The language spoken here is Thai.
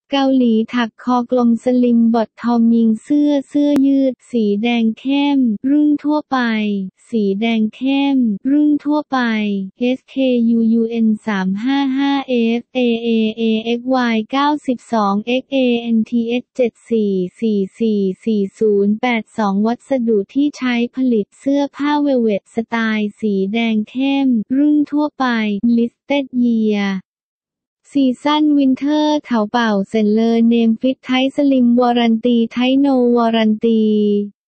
เกาหลีถักคอกลมสลิมบอททอมยิงเสื้อยืดสีแดงเข้มรุ่นทั่วไปสีแดงเข้มรุ่นทั่วไป SKUUN 355 FAAAXY 92 XANTS 74444082วัสดุที่ใช้ผลิตเสื้อผ้าเวลเวตสไตล์สีแดงเข้มรุ่นทั่วไป Listed Yearซีซั่นวินเทอร์เถาเป่าเซ็นเลอร์เนมฟิตไทสลิมวอรันตีไทโนวอรันตี